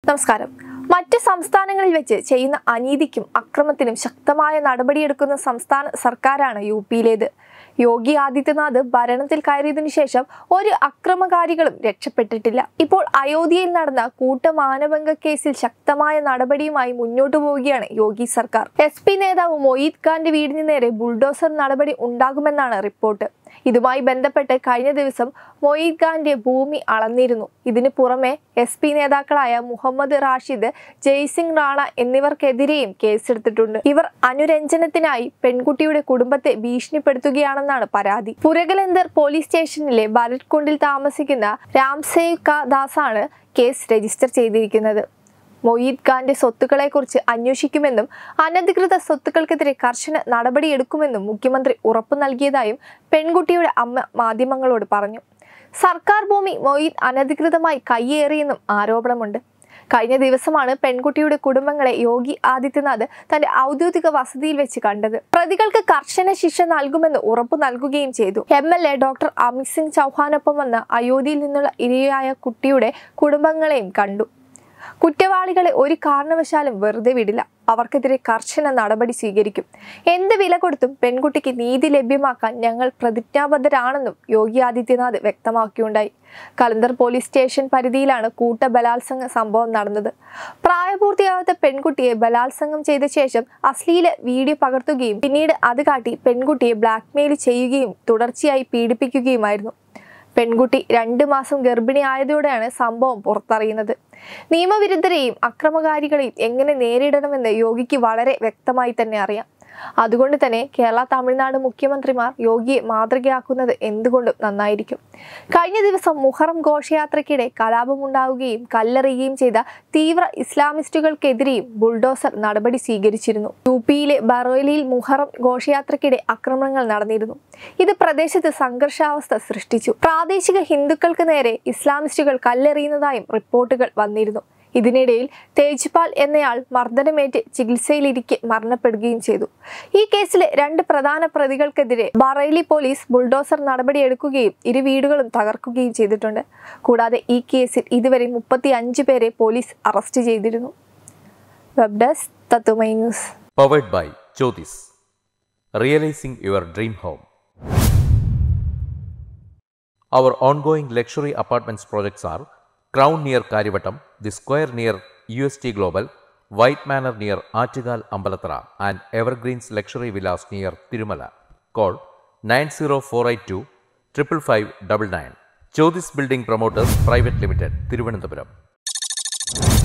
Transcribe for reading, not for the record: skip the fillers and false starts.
നമസ്കാരം. മറ്റ് സംസ്ഥാനങ്ങളിൽ വെച്ച് ചെയ്യുന്ന അനീതിക്കും അക്രമത്തിനും ശക്തമായ നടപടിയെടുക്കുന്ന സംസ്ഥാന സർക്കാരാണ് യുപിയിലേത്. യോഗി ആദിത്യനാഥ് ഭരണത്തിൽ കയറിയതിനു ശേഷം ഒരു അക്രമകാരികളും രക്ഷപ്പെട്ടിട്ടില്ല. ഇപ്പോൾ അയോധ്യയിൽ നടന്ന കൂട്ടമാനഭംഗ കേസിൽ ശക്തമായ നടപടിയുമായി മുന്നോട്ടു പോവുകയാണ് യോഗി സർക്കാർ. SP നേതാവ് മൊയ്ത് ഖാന്റെ വീടിന് നേരെ ബുൾഡോസർ നടപടി ഉണ്ടാകുമെന്നാണ് റിപ്പോർട്ട്. ഇതുമായി ബന്ധപ്പെട്ട് കഴിഞ്ഞ ദിവസം മൊയ്ത് ഖാന്റെ ഭൂമി അളന്നിരുന്നു. ഇതിനു പുറമെ SP നേതാക്കളായ മുഹമ്മദ് റാഷിദ്, ജയ്സിംഗ് റാണ എന്നിവർക്കെതിരെയും കേസെടുത്തിട്ടുണ്ട്. ഇവർ അനുരഞ്ജനത്തിനായി പെൺകുട്ടിയുടെ കുടുംബത്തെ ഭീഷണിപ്പെടുത്തുകയാണെന്നാണ് പരാതി. പുരകലന്ദർ പോലീസ് സ്റ്റേഷനിലെ ഭരത് കുണ്ടിൽ താമസിക്കുന്ന രാംസേവ് ക ദാസാണ് കേസ് രജിസ്റ്റർ ചെയ്തിരിക്കുന്നത്. മൊയ്ത് ഖാന്റെ സ്വത്തുക്കളെക്കുറിച്ച് അന്വേഷിക്കുമെന്നും അനധികൃത സ്വത്തുക്കൾക്കെതിരെ കർശന നടപടിയെടുക്കുമെന്നും മുഖ്യമന്ത്രി ഉറപ്പു നൽകിയതായും പെൺകുട്ടിയുടെ അമ്മ മാധ്യമങ്ങളോട് പറഞ്ഞു. സർക്കാർ ഭൂമി മൊയ്ത് അനധികൃതമായി കയ്യേറിയെന്നും ആരോപണമുണ്ട്. കഴിഞ്ഞ ദിവസമാണ് പെൺകുട്ടിയുടെ കുടുംബങ്ങളെ യോഗി ആദിത്യനാഥ് തന്റെ ഔദ്യോഗിക വസതിയിൽ വെച്ച് കണ്ടത്. പ്രതികൾക്ക് കർശന ശിക്ഷ നൽകുമെന്ന് ഉറപ്പു നൽകുകയും ചെയ്തു. MLA ഡോക്ടർ അമിത് സിംഗ് ചൗഹാനൊപ്പം വന്ന് അയോധ്യയിൽ നിന്നുള്ള ഇരയായ കുട്ടിയുടെ കുടുംബങ്ങളെയും കണ്ടു. കുറ്റവാളികളെ ഒരു കാരണവശാലും വെറുതെ വിടില്ല. അവർക്കെതിരെ കർശന നടപടി സ്വീകരിക്കും. എന്ത് വില കൊടുത്തും പെൺകുട്ടിക്ക് നീതി ലഭ്യമാക്കാൻ ഞങ്ങൾ പ്രതിജ്ഞാബദ്ധരാണെന്നും യോഗി ആദിത്യനാഥ് വ്യക്തമാക്കിയുണ്ടായി. കലന്ദർ പോലീസ് സ്റ്റേഷൻ പരിധിയിലാണ് കൂട്ട ബലാത്സംഗ സംഭവം നടന്നത്. പ്രായപൂർത്തിയാവാത്ത പെൺകുട്ടിയെ ബലാത്സംഗം ചെയ്ത ശേഷം അശ്ലീല വീഡിയോ പകർത്തുകയും പിന്നീട് അത് കാട്ടി പെൺകുട്ടിയെ ബ്ലാക്ക്മെയിൽ ചെയ്യുകയും തുടർച്ചയായി പീഡിപ്പിക്കുകയുമായിരുന്നു. പെൺകുട്ടി 2 മാസം ഗർഭിണിയായതോടെയാണ് സംഭവം പുറത്തറിയുന്നത്. നിയമവിരുദ്ധരെയും അക്രമകാരികളെയും എങ്ങനെ നേരിടണമെന്ന് യോഗിക്ക് വളരെ വ്യക്തമായി തന്നെ അറിയാം. അതുകൊണ്ട് തന്നെ കേരള, തമിഴ്നാട് മുഖ്യമന്ത്രിമാർ യോഗിയെ മാതൃകയാക്കുന്നത് എന്തുകൊണ്ടും നന്നായിരിക്കും. കഴിഞ്ഞ ദിവസം മുഹറം ഘോഷയാത്രയ്ക്കിടെ കലാപമുണ്ടാവുകയും കല്ലെറിയുകയും ചെയ്ത തീവ്ര ഇസ്ലാമിസ്റ്റുകൾക്കെതിരെയും ബുൾഡോസർ നടപടി സ്വീകരിച്ചിരുന്നു. UPയിലെ ബറോലിയിൽ മുഹറം ഘോഷയാത്രയ്ക്കിടെ ആക്രമണങ്ങൾ നടന്നിരുന്നു. ഇത് പ്രദേശത്ത് സംഘർഷാവസ്ഥ സൃഷ്ടിച്ചു. പ്രാദേശിക ഹിന്ദുക്കൾക്ക് നേരെ ഇസ്ലാമിസ്റ്റുകൾ കല്ലെറിയുന്നതായും റിപ്പോർട്ടുകൾ വന്നിരുന്നു. ഇതിനിടയിൽ തേജ്പാൽ എന്നയാൾ മർദ്ദനമേറ്റ് ചികിത്സയിലിരിക്കെ മരണപ്പെടുകയും ചെയ്തു. ഈ കേസിലെ 2 പ്രധാന പ്രതികൾക്കെതിരെ ബറേലി പോലീസ് ബുൾഡോസർ നടപടിയെടുക്കുകയും 2 വീടുകളും തകർക്കുകയും ചെയ്തിട്ടുണ്ട്. കൂടാതെ ഈ കേസിൽ ഇതുവരെ 35 പേരെ പോലീസ് അറസ്റ്റ് ചെയ്തിരുന്നു. വെബ് ഡെസ്ക് തത്തുമൈ news. Powered by Jyothis. Realizing your dream home. Our ongoing luxury apartments projects are Crown near Karivattam, The Square near UST Global, White Manor near Achigal Ambalatra, and Evergreens Luxury Villas near Tirumala. Call 90482 55599. Jyotis Building Promoters Private Limited, Thiruvananthapuram.